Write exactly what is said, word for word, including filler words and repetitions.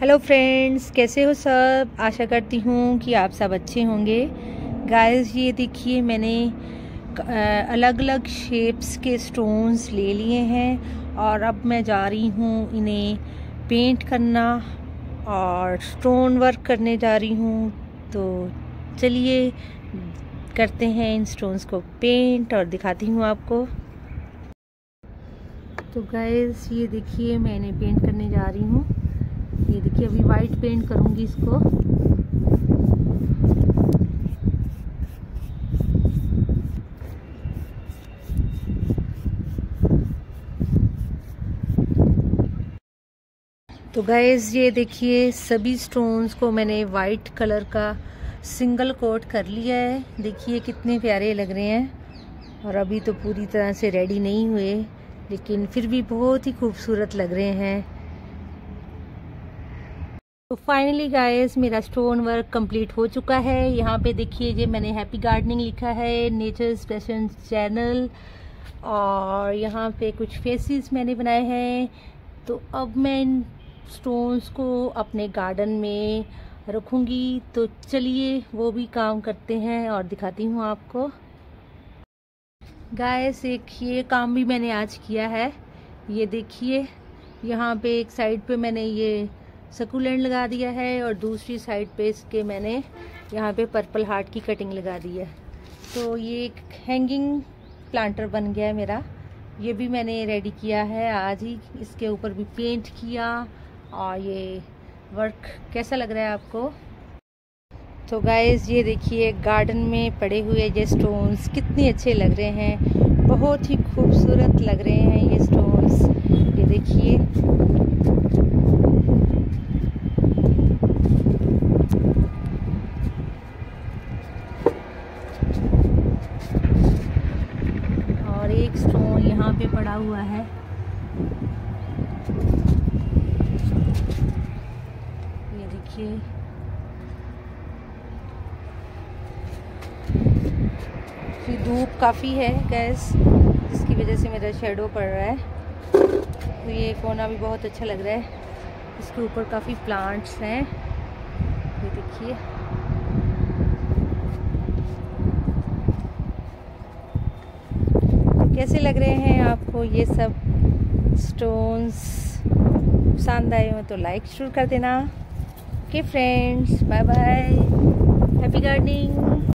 Hello friends, कैसे हो सब। आशा करती हूँ कि आप सब अच्छे होंगे। गाइस, ये देखिए मैंने अलग अलग शेप्स के स्टोन्स ले लिए हैं और अब मैं जा रही हूँ इन्हें पेंट करना और स्टोन वर्क करने जा रही हूँ। तो चलिए करते हैं इन स्टोन्स को पेंट और दिखाती हूँ आपको। तो गाइस, ये देखिए मैं इन्हें पेंट करने जा रही हूँ। ये देखिए अभी वाइट पेंट करूंगी इसको। तो गाइस, ये देखिए सभी स्टोन्स को मैंने वाइट कलर का सिंगल कोट कर लिया है। देखिए कितने प्यारे लग रहे हैं और अभी तो पूरी तरह से रेडी नहीं हुए, लेकिन फिर भी बहुत ही खूबसूरत लग रहे हैं। तो फाइनली गाइस, मेरा स्टोन वर्क कंप्लीट हो चुका है। यहाँ पे देखिए ये मैंने हैप्पी गार्डनिंग लिखा है, नेचर्स पैशन चैनल, और यहाँ पे कुछ फेसेस मैंने बनाए हैं। तो अब मैं इन स्टोन्स को अपने गार्डन में रखूँगी। तो चलिए वो भी काम करते हैं और दिखाती हूँ आपको। गाइस, एक ये काम भी मैंने आज किया है। ये देखिए यहाँ पे एक साइड पे मैंने ये सकुलेंट लगा दिया है और दूसरी साइड पे इसके मैंने यहाँ पे पर्पल हार्ट की कटिंग लगा दी है। तो ये एक हैंगिंग प्लांटर बन गया है मेरा। ये भी मैंने रेडी किया है आज ही। इसके ऊपर भी पेंट किया और ये वर्क कैसा लग रहा है आपको। तो गाइस, ये देखिए गार्डन में पड़े हुए ये स्टोन्स कितने अच्छे लग रहे हैं, बहुत ही खूबसूरत लग रहे हैं ये स्टोन्स। ये देखिए और एक स्टोन यहाँ पे पड़ा हुआ है। ये देखिए ये धूप काफ़ी है गैस, जिसकी वजह से मेरा शेडो पड़ रहा है। तो ये कोना भी बहुत अच्छा लग रहा है। इसके ऊपर काफ़ी प्लांट्स हैं। ये देखिए कैसे लग रहे हैं आपको ये सब स्टोन्स। पसंद आए हो तो लाइक जरूर कर देना। Okay friends, bye bye, happy gardening.